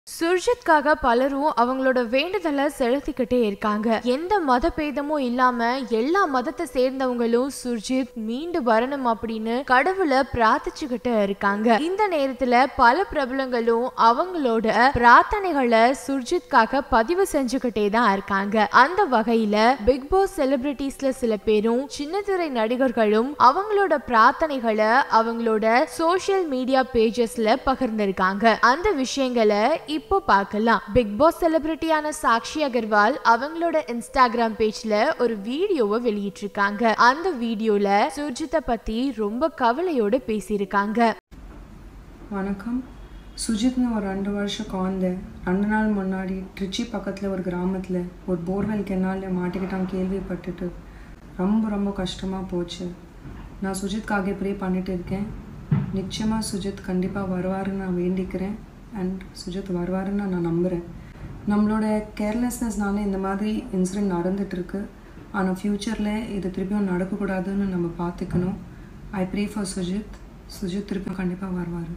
சுர்ஜித்காக பலரும் அவங்களோட வேண்டுதலை செலுத்திக்கிட்டே இருக்காங்க. எந்த மத பேதமும் இல்லாம எல்லா மதத்தை சேர்ந்தவங்களும் சுர்ஜித் மீண்டு வரணும் அப்படின்னு கடவுளை பிரார்த்திச்சுக்கிட்டு இருக்காங்க. இந்த நேரத்துல பல பிரபலங்களும் அவங்களோட பிரார்த்தனைகளை சுர்ஜித்காக பதிவு செஞ்சுக்கிட்டே தான் இருக்காங்க. அந்த வகையில பிக் பாஸ் செலிபிரிட்டிஸ்ல சில பேரும் சின்னத்திரை நடிகர்களும் அவங்களோட பிரார்த்தனைகளை அவங்களோட சோசியல் மீடியா பேஜஸ்ல பகிர்ந்திருக்காங்க. அந்த விஷயங்களை இப்போ பார்க்கலாம். பிக் பாஸ் செலிபிரிட்டியான சாக்ஷி அகர்வால் அவங்களோட இன்ஸ்டாகிராம் பேஜ்ல ஒரு வீடியோவை வெளியிட்டிருக்காங்க. அந்த வீடியோல சுர்ஜித்தை பத்தி ரொம்ப கவலையோட பேசியிருக்காங்க. வணக்கம். சுஜித்னு ஒரு 2 வருஷம் குழந்தை 2 நாள் முன்னாடி ட்ரிச்சி பக்கத்தில் ஒரு கிராமத்தில் ஒரு போர்வெல் கெனாலில் மாட்டிக்கிட்டான் கேள்விப்பட்டுட்டு ரொம்ப கஷ்டமாக போச்சு. நான் சுஜித்காக ப்ரே பண்ணிட்டு இருக்கேன். நிச்சயமாக சுஜித் கண்டிப்பாக வருவாருன்னு நான் வேண்டிக்கிறேன். அண்ட் சுஜித் வருவாருன்னு நான் நம்புகிறேன். நம்மளோட கேர்லெஸ்னஸ்னால இந்த மாதிரி இன்சிடென்ட் நடந்துகிட்ருக்கு. ஆனால் ஃப்யூச்சரில் இது திருப்பியும் நடக்கக்கூடாதுன்னு நம்ம பார்த்துக்கணும். ஐ ப்ரே ஃபார் சுஜித் திருப்பியும் கண்டிப்பாக வருவார்.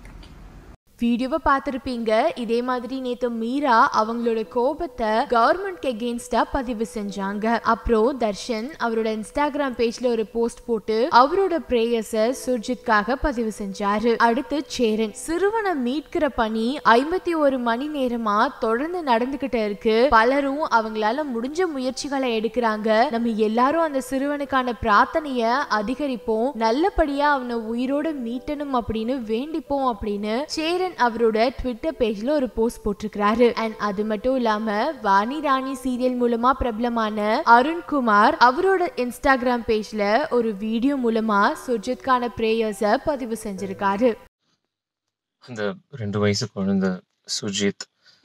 வீடியோவை பார்த்திருப்பீங்க. இதே மாதிரி நேத்து மீரா அவங்களோட கோபத்தை கவர்மெண்ட்க்கு எகெயின்ஸ்டா பதிவு செஞ்சாங்க. அப்புறம் தர்ஷன் அவரோட இன்ஸ்டாகிராம் பேஜ்ல ஒரு போஸ்ட் போட்டு அவரோட பிரேயர்ஸை சுர்ஜித்காக பதிவு செஞ்சாரு. அடுத்து சேரன் சிறுவனை மீட்கிற பணி 51 மணி நேரமா தொடர்ந்து நடந்துகிட்டு இருக்கு. பலரும் அவங்களால முடிஞ்ச முயற்சிகளை எடுக்கிறாங்க. நம்ம எல்லாரும் அந்த சிறுவனுக்கான பிரார்த்தனைய அதிகரிப்போம், நல்லபடியா அவனை உயிரோட மீட்டணும் அப்படின்னு வேண்டிப்போம் அப்படின்னு சேரன் அவரோட ட்விட்டர் பேஜ்ல ஒரு போஸ்ட் போட்டிருக்காரு. அண்ட் அது மட்டும் இல்லாம வாணி ராணி சீரியல் மூலமா பிரபலமான அருண்குமார் அவரோட இன்ஸ்டாகிராம் பேஜ்ல ஒரு வீடியோ மூலமா சுர்ஜித்கான பிரேயர்ஸை பதிவு செஞ்சிருக்காரு. அந்த 2 வயசு குழந்தை சுர்ஜித்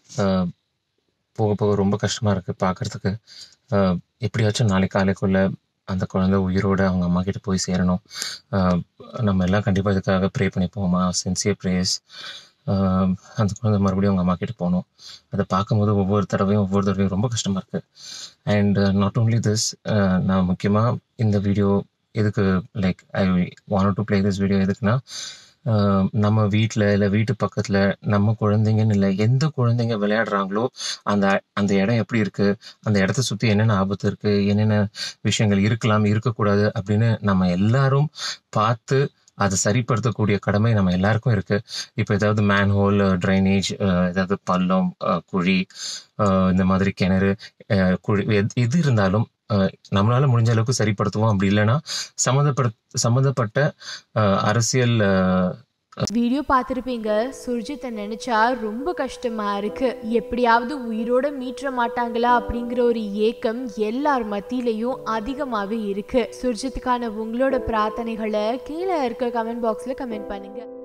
போக போக ரொம்ப கஷ்டமா இருக்கு பார்க்கறதுக்கு. எப்படியாச்சும் நாளைக்கு காலைக்குள்ள அந்த குழந்தை உயிரோட அவங்க அம்மா கிட்ட போய் சேரணும். நம்ம எல்லாம் கண்டிப்பாக இதுக்காக ப்ரே பண்ணிப்போமா, சின்சியர் ப்ரேயர்ஸ். அந்த குழந்தை மறுபடியும் அவங்க அம்மா கிட்ட போகணும். அதை பார்க்கும்போது ஒவ்வொரு தடவையும் ரொம்ப கஷ்டமாக இருக்குது. அண்ட் நாட் ஓன்லி திஸ், நான் முக்கியமாக இந்த வீடியோ எதுக்கு I want to play this video எதுக்குன்னா, நம்ம வீட்டில் இல்லை வீட்டு பக்கத்தில் நம்ம குழந்தைங்கன்னு இல்லை, எந்த குழந்தைங்க விளையாடுறாங்களோ அந்த அந்த இடம் எப்படி இருக்குது, அந்த இடத்த சுற்றி என்னென்ன ஆபத்து இருக்குது, என்னென்ன விஷயங்கள் இருக்கலாம் இருக்கக்கூடாது அப்படின்னு நம்ம எல்லாரும் பார்த்து அதை சரிப்படுத்தக்கூடிய கடமை நம்ம எல்லாருக்கும் இருக்குது. இப்போ ஏதாவது மேன்ஹோல், ட்ரைனேஜ், ஏதாவது பள்ளம், குழி, இந்த மாதிரி கிணறு, குழி எது இருந்தாலும் நம்மளால முடிஞ்ச அளவுக்கு சரிப்படுத்துவோம். அப்படி இல்லைன்னா சம்மந்தப்பட்ட அரசியல். வீடியோ பார்த்திருப்பீங்க. சுர்ஜித்தை நினைச்சா ரொம்ப கஷ்டமா இருக்கு. எப்படியாவது உயிரோட மீட்ற மாட்டாங்களா அப்படிங்கிற ஒரு ஏக்கம் எல்லார் மத்தியிலையும் அதிகமாவே இருக்கு. சுர்ஜித்துக்கான உங்களோட பிரார்த்தனைகளை கீழே இருக்க கமெண்ட் பாக்ஸ்ல கமெண்ட் பண்ணுங்க.